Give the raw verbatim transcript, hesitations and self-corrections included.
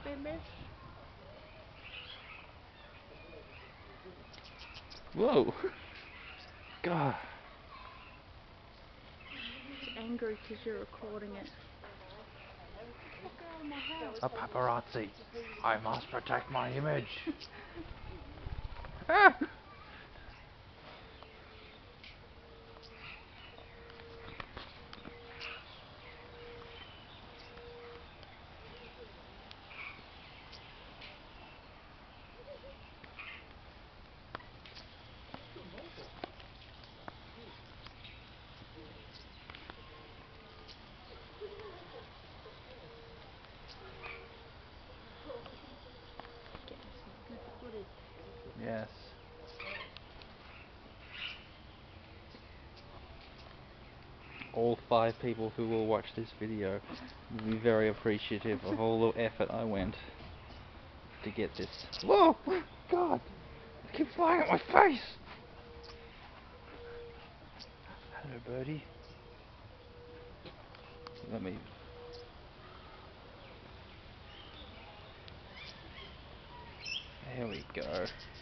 image. Whoa! God. He's angry because you're recording it. Get out of my house. A paparazzi. I must protect my image. Ah! Getting some good footage. Yes. All five people who will watch this video will be very appreciative of all the effort I went to get this. Whoa! God! I keep flying at my face! Hello, birdie. Let me... There we go.